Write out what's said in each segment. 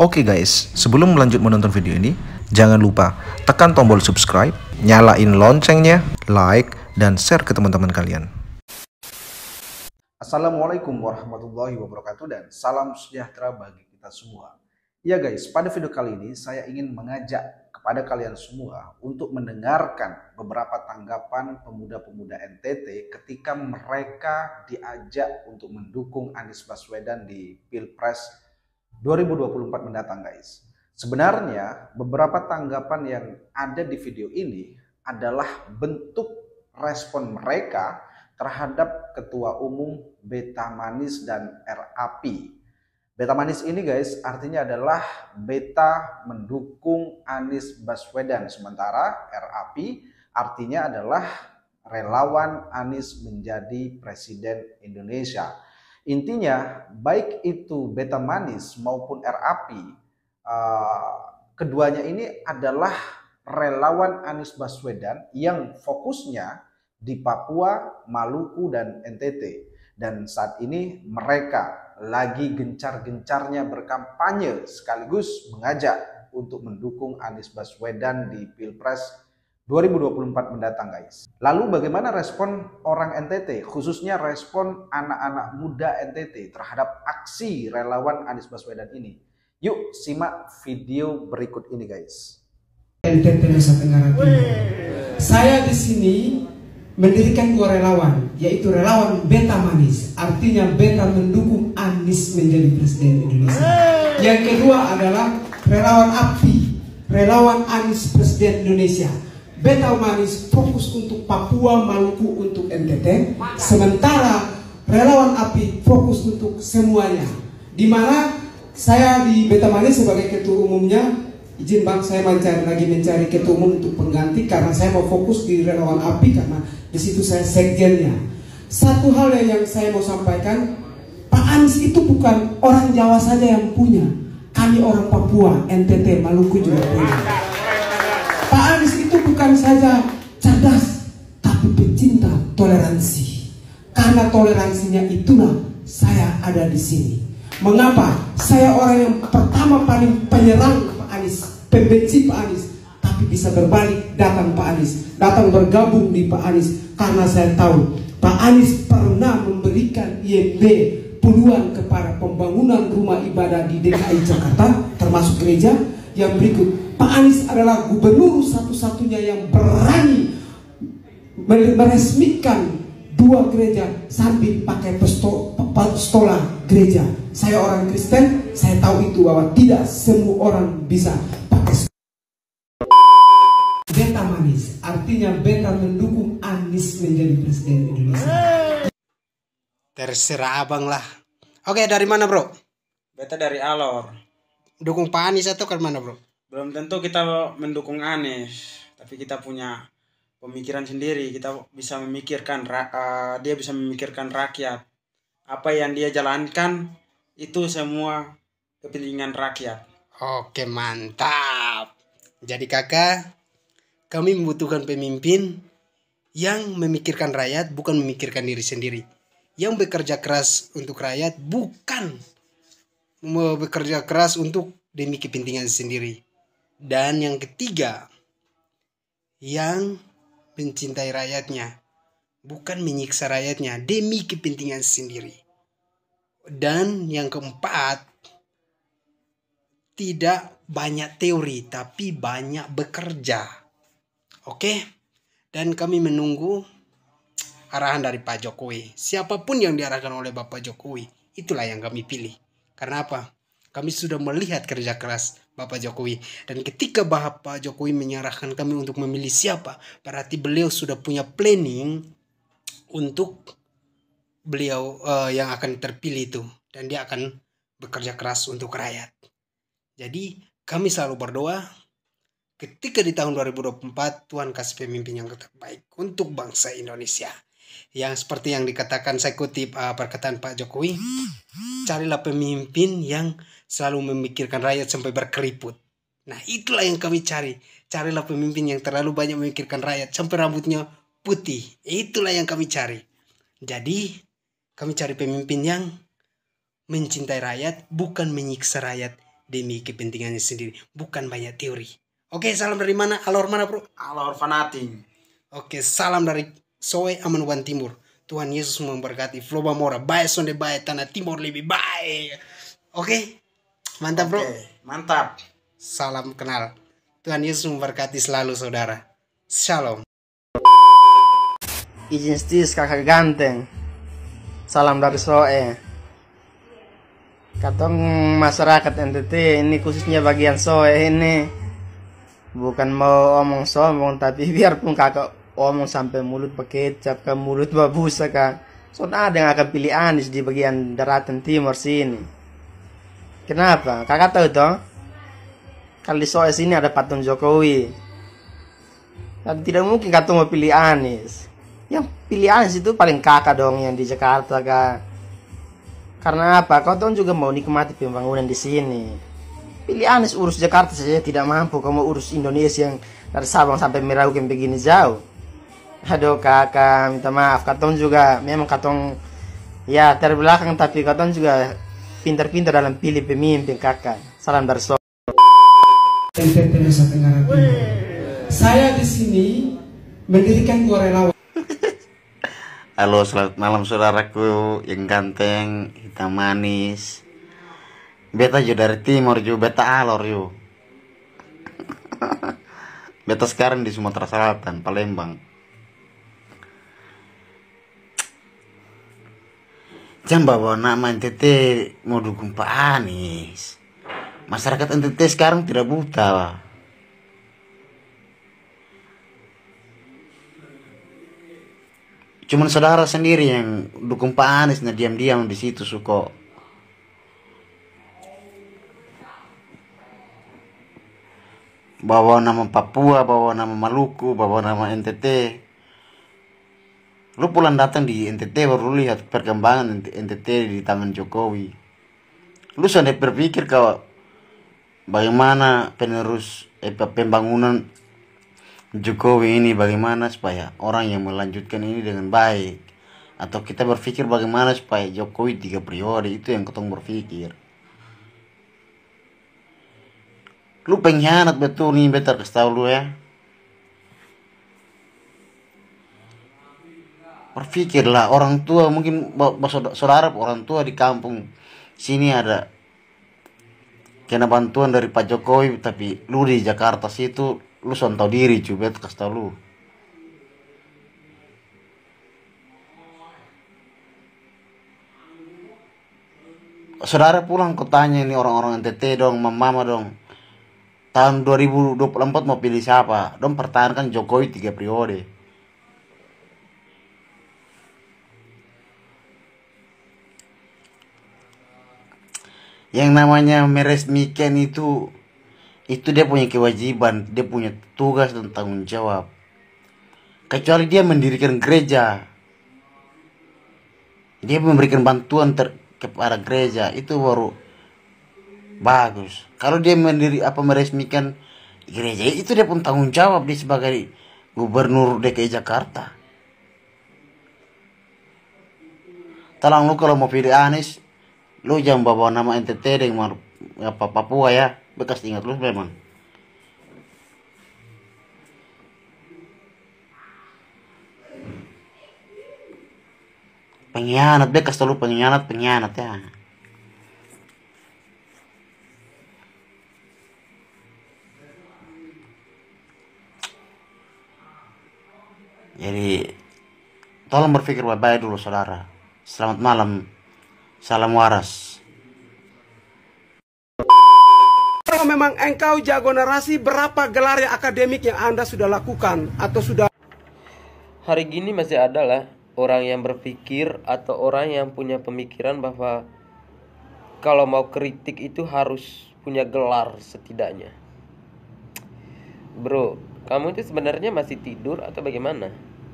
Oke guys, sebelum melanjut menonton video ini, jangan lupa tekan tombol subscribe, nyalain loncengnya, like, dan share ke teman-teman kalian. Assalamualaikum warahmatullahi wabarakatuh dan salam sejahtera bagi kita semua. Ya guys, pada video kali ini saya ingin mengajak kepada kalian semua untuk mendengarkan beberapa tanggapan pemuda-pemuda NTT ketika mereka diajak untuk mendukung Anies Baswedan di Pilpres 2024 mendatang guys. Sebenarnya beberapa tanggapan yang ada di video ini adalah bentuk respon mereka terhadap Ketua Umum Beta Manis dan RAP. Beta Manis ini guys artinya adalah beta mendukung Anies Baswedan, sementara RAP artinya adalah relawan Anies menjadi Presiden Indonesia. Intinya baik itu Beta Manis maupun RAP, keduanya ini adalah relawan Anies Baswedan yang fokusnya di Papua, Maluku, dan NTT. Dan saat ini mereka lagi gencar-gencarnya berkampanye sekaligus mengajak untuk mendukung Anies Baswedan di Pilpres 2024 mendatang guys. Lalu bagaimana respon orang NTT, khususnya respon anak-anak muda NTT terhadap aksi relawan Anies Baswedan ini? Yuk simak video berikut ini guys. NTT Nusa Tenggara Timur. Saya di sini mendirikan dua relawan, yaitu relawan Beta Manis, artinya beta mendukung Anies menjadi Presiden Indonesia. Yang kedua adalah relawan API, relawan Anies Presiden Indonesia. Beta Manis fokus untuk Papua, Maluku, untuk NTT, sementara relawan API fokus untuk semuanya. Dimana saya di Beta Manis sebagai ketua umumnya, izin bang saya mencari ketua umum untuk pengganti karena saya mau fokus di relawan API karena di situ saya sekjennya. Satu hal yang saya mau sampaikan, Pak Anies itu bukan orang Jawa saja yang punya, kami orang Papua, NTT, Maluku juga punya. Pak Anies itu bukan saja cerdas, tapi pecinta toleransi. Karena toleransinya itulah saya ada di sini. Mengapa? Saya orang yang pertama paling penyerang Pak Anies, pembenci Pak Anies, tapi bisa berbalik datang Pak Anies, datang bergabung di Pak Anies, karena saya tahu Pak Anies pernah memberikan IMB puluhan kepada pembangunan rumah ibadah di DKI Jakarta, termasuk gereja. Yang berikut, Pak Anies adalah gubernur satu-satunya yang berani meresmikan dua gereja sambil pakai pistola gereja. Saya orang Kristen, saya tahu itu bahwa tidak semua orang bisa pakai. Beta Manis artinya beta mendukung Anies menjadi Presiden Indonesia. Terserah abang lah. Oke, dari mana bro? Beta dari Alor. Dukung Pak Anies atau ke mana bro? Belum tentu kita mendukung Anies, tapi kita punya pemikiran sendiri. Kita bisa memikirkan, dia bisa memikirkan rakyat. Apa yang dia jalankan itu semua kepentingan rakyat. Oke, mantap. Jadi kakak, kami membutuhkan pemimpin yang memikirkan rakyat, bukan memikirkan diri sendiri. Yang bekerja keras untuk rakyat, bukan bekerja keras untuk demi kepentingan sendiri. Dan yang ketiga, yang mencintai rakyatnya, bukan menyiksa rakyatnya demi kepentingan sendiri. Dan yang keempat, tidak banyak teori tapi banyak bekerja. Oke? Dan kami menunggu arahan dari Pak Jokowi. Siapapun yang diarahkan oleh Bapak Jokowi, itulah yang kami pilih. Karena apa? Kami sudah melihat kerja keras Bapak Jokowi. Dan ketika Bapak Jokowi menyerahkan kami untuk memilih siapa, berarti beliau sudah punya planning untuk beliau yang akan terpilih itu. Dan dia akan bekerja keras untuk rakyat. Jadi kami selalu berdoa ketika di tahun 2024 Tuhan kasih pemimpin yang terbaik untuk bangsa Indonesia. Yang seperti yang dikatakan, saya kutip perkataan Pak Jokowi, carilah pemimpin yang selalu memikirkan rakyat sampai berkeriput. Nah itulah yang kami cari. Carilah pemimpin yang terlalu banyak memikirkan rakyat sampai rambutnya putih. Itulah yang kami cari. Jadi kami cari pemimpin yang mencintai rakyat, bukan menyiksa rakyat demi kepentingannya sendiri, bukan banyak teori. Oke, salam dari mana? Alor mana, bro? Alor Fanating. Oke, salam dari Soe Amanuan Timur. Tuhan Yesus memberkati. Floba Mora, baik sonde baik, tanah Timur lebih baik. Oke, mantap bro. Oke, mantap. Salam kenal. Tuhan Yesus memberkati selalu saudara. Shalom. Izin stis kakak ganteng. Salam dari Soe. Katong masyarakat NTT ini khususnya bagian Soe ini bukan mau omong sombong, tapi biarpun kakak omong sampai mulut berkecap ke mulut babusa kak, soalnya ada yang akan pilih Anies di bagian daratan timur sini. Kenapa? Kakak tahu toh? Kalau di Soe sini ada patung Jokowi. Dan tidak mungkin katong mau pilih Anies. Yang pilih Anies itu paling kakak dong yang di Jakarta kak. Karena apa? Katong juga mau nikmati pembangunan di sini. Pilih Anies urus Jakarta saja tidak mampu, kamu urus Indonesia yang dari Sabang sampai Merauke yang begini jauh. Aduh kakak, minta maaf. Katong juga memang katong ya terbelakang, tapi katong juga pintar-pintar dalam pilih pemimpin kakak. Salam dari Soe. NTT Nusa Tenggara Timur. Saya di sini mendirikan 2 relawan. Halo, selamat malam saudaraku yang ganteng, hitam manis. Beta juga dari timur juga, beta alor yuk. Beta sekarang di Sumatera Selatan, Palembang. Jangan bawa nama NTT mau dukung Pak Anies. Masyarakat NTT sekarang tidak buta. Cuman saudara sendiri yang dukung Pak Anies, nah diam-diam di situ suko. Bawa nama Papua, bawa nama Maluku, bawa nama NTT. Lu pulang datang di NTT baru lihat perkembangan NTT di tangan Jokowi. Lu sudah berpikir kalau bagaimana penerus pembangunan Jokowi ini, bagaimana supaya orang yang melanjutkan ini dengan baik, atau kita berpikir bagaimana supaya Jokowi 3 periode, itu yang ketong berpikir. Lu pengkhianat betul nih, beta kasih tahu lu ya. Berpikirlah orang tua, mungkin saudara orang tua di kampung sini ada kena bantuan dari Pak Jokowi, tapi lu di Jakarta situ lu sontau diri coba kasih tahu lu. Saudara pulang kau tanya ini orang-orang NTT dong, mama dong. Tahun 2024 mau pilih siapa? Dong pertahankan Jokowi 3 periode. Yang namanya meresmikan itu dia punya kewajiban, dia punya tugas dan tanggung jawab. Kecuali dia mendirikan gereja, dia memberikan bantuan kepada gereja, itu baru bagus. Kalau dia meresmikan gereja, itu dia pun tanggung jawab dia sebagai gubernur DKI Jakarta. Tolong lu kalau mau pilih Anies, lu jangan bawa nama NTT dengan Papua ya. Bekas ingat lu memang. Pengkhianat, bekas lu pengkhianat ya. Jadi tolong berpikir baik-baik dulu saudara. Selamat malam. Salam waras. Kalau memang engkau jago narasi, berapa gelar yang akademik yang Anda sudah lakukan atau sudah? Hari gini masih ada lah orang yang berpikir atau orang yang punya pemikiran bahwa kalau mau kritik itu harus punya gelar setidaknya. Bro, kamu itu sebenarnya masih tidur atau bagaimana?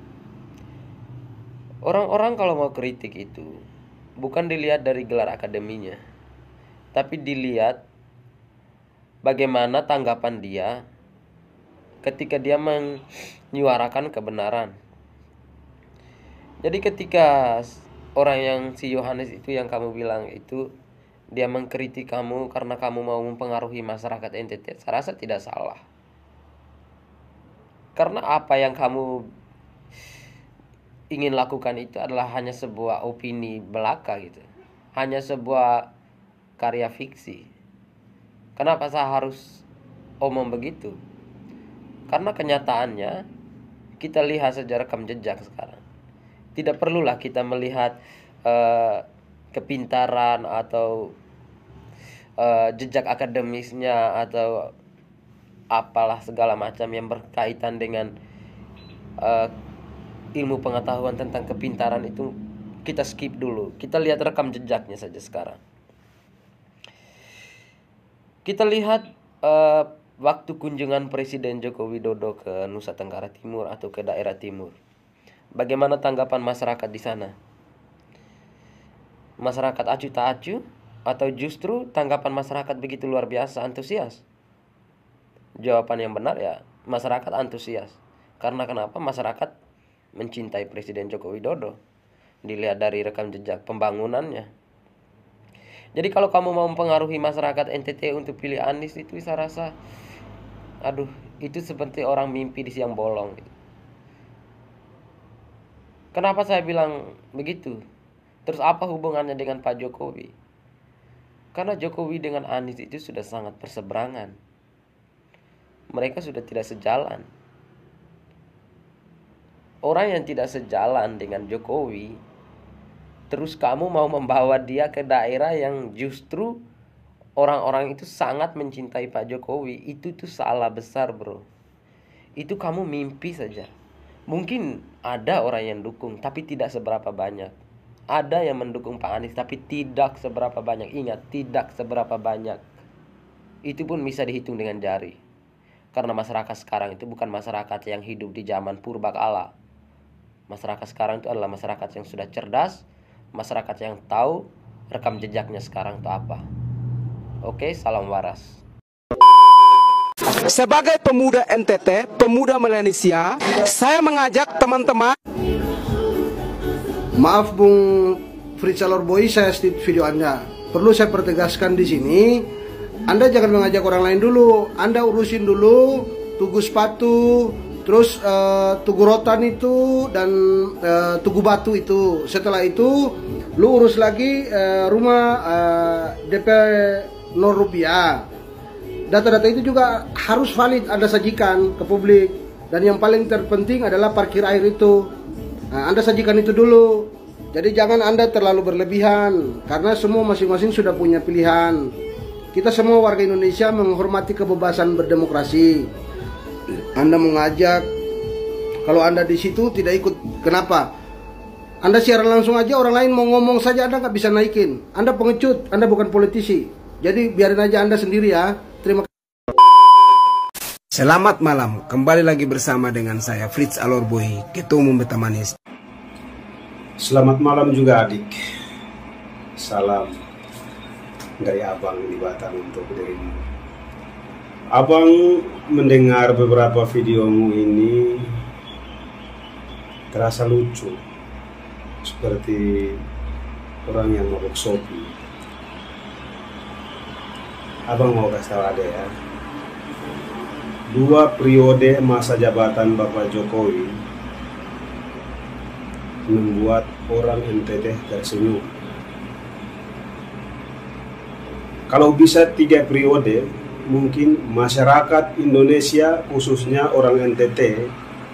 Orang-orang kalau mau kritik itu bukan dilihat dari gelar akademinya, tapi dilihat bagaimana tanggapan dia ketika dia menyuarakan kebenaran. Jadi ketika orang yang si Yohanes itu yang kamu bilang itu, dia mengkritik kamu karena kamu mau mempengaruhi masyarakat NTT, saya rasa tidak salah. Karena apa yang kamu ingin lakukan itu adalah hanya sebuah opini belaka gitu. Hanya sebuah karya fiksi. Kenapa saya harus omong begitu? Karena kenyataannya kita lihat saja rekam jejak sekarang. Tidak perlulah kita melihat kepintaran atau jejak akademisnya atau apalah segala macam yang berkaitan dengan ilmu pengetahuan tentang kepintaran itu kita skip dulu. Kita lihat rekam jejaknya saja sekarang. Kita lihat waktu kunjungan Presiden Joko Widodo ke Nusa Tenggara Timur atau ke daerah timur. Bagaimana tanggapan masyarakat di sana? Masyarakat acuh tak acuh atau justru tanggapan masyarakat begitu luar biasa antusias? Jawaban yang benar ya, masyarakat antusias. Karena kenapa? Masyarakat mencintai Presiden Joko Widodo. Dilihat dari rekam jejak pembangunannya. Jadi kalau kamu mau mempengaruhi masyarakat NTT untuk pilih Anies itu saya rasa itu seperti orang mimpi di siang bolong gitu. Kenapa saya bilang begitu? Terus apa hubungannya dengan Pak Jokowi? Karena Jokowi dengan Anies itu sudah sangat berseberangan. Mereka sudah tidak sejalan. Orang yang tidak sejalan dengan Jokowi, terus kamu mau membawa dia ke daerah yang justru orang-orang itu sangat mencintai Pak Jokowi, itu tuh salah besar, bro. Itu kamu mimpi saja. Mungkin ada orang yang dukung, tapi tidak seberapa banyak. Ada yang mendukung Pak Anies, tapi tidak seberapa banyak. Ingat, tidak seberapa banyak. Itu pun bisa dihitung dengan jari. Karena masyarakat sekarang itu bukan masyarakat yang hidup di zaman purbakala. Masyarakat sekarang itu adalah masyarakat yang sudah cerdas, masyarakat yang tahu rekam jejaknya sekarang itu apa. Oke, salam waras. Sebagai pemuda NTT, pemuda Malaysia, saya mengajak teman-teman. Maaf Bung Fritz Alorboy, saya skip video Anda. Perlu saya pertegaskan di sini, Anda jangan mengajak orang lain dulu. Anda urusin dulu Tugu Sepatu, terus Tugu Rotan itu dan Tugu Batu itu. Setelah itu lu urus lagi rumah DP 0 rupiah. Data-data itu juga harus valid Anda sajikan ke publik. Dan yang paling terpenting adalah parkir air itu. Nah, Anda sajikan itu dulu. Jadi jangan Anda terlalu berlebihan, karena semua masing-masing sudah punya pilihan. Kita semua warga Indonesia menghormati kebebasan berdemokrasi. Anda mengajak, kalau Anda di situ tidak ikut, kenapa? Anda siaran langsung aja, orang lain mau ngomong saja Anda nggak bisa naikin. Anda pengecut, Anda bukan politisi. Jadi biarin aja Anda sendiri ya. Terima kasih. Selamat malam, kembali lagi bersama dengan saya Fritz Alorboy, Ketua Umum Beta Manis. Selamat malam juga adik. Salam dari abang di Batam untuk dirimu. Abang mendengar beberapa videomu ini terasa lucu, seperti orang yang mabuk sopi. Abang mau kasih tahu ada ya, 2 periode masa jabatan Bapak Jokowi membuat orang NTT tersenyum. Kalau bisa 3 periode, mungkin masyarakat Indonesia khususnya orang NTT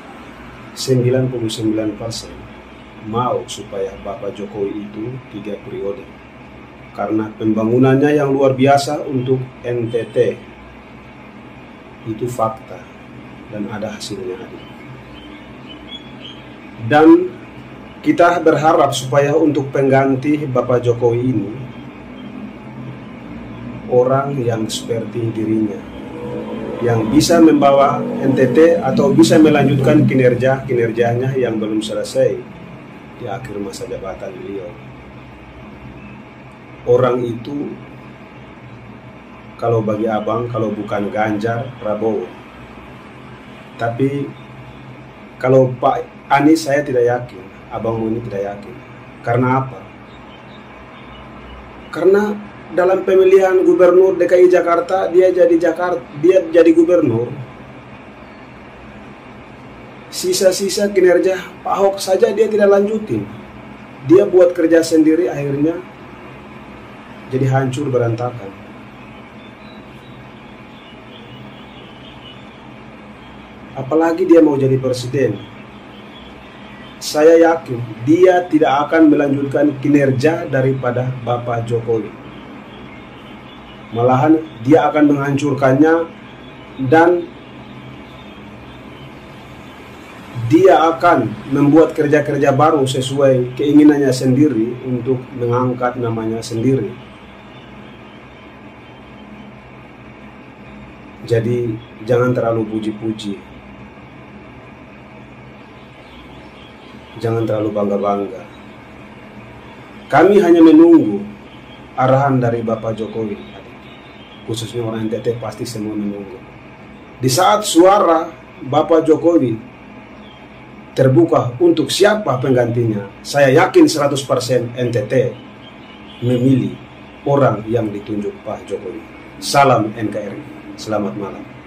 99% mau supaya Bapak Jokowi itu 3 periode. Karena pembangunannya yang luar biasa untuk NTT. Itu fakta dan ada hasilnya. Dan kita berharap supaya untuk pengganti Bapak Jokowi ini orang yang seperti dirinya, yang bisa membawa NTT atau bisa melanjutkan kinerjanya yang belum selesai di akhir masa jabatan beliau. Orang itu kalau bagi abang, kalau bukan Ganjar, Prabowo. Tapi kalau Pak Anies saya tidak yakin, abang ini tidak yakin. Karena apa? Karena dalam pemilihan gubernur DKI Jakarta, dia jadi gubernur. Sisa-sisa kinerja Pak Ahok saja dia tidak lanjutin. Dia buat kerja sendiri, akhirnya jadi hancur berantakan. Apalagi dia mau jadi presiden. Saya yakin dia tidak akan melanjutkan kinerja daripada Bapak Jokowi. Malahan dia akan menghancurkannya, dan dia akan membuat kerja-kerja baru sesuai keinginannya sendiri untuk mengangkat namanya sendiri. Jadi jangan terlalu puji-puji. Jangan terlalu bangga-bangga. Kami hanya menunggu arahan dari Bapak Jokowi. Khususnya orang NTT pasti semua menunggu. Di saat suara Bapak Jokowi terbuka untuk siapa penggantinya, saya yakin 100% NTT memilih orang yang ditunjuk Pak Jokowi. Salam NKRI. Selamat malam.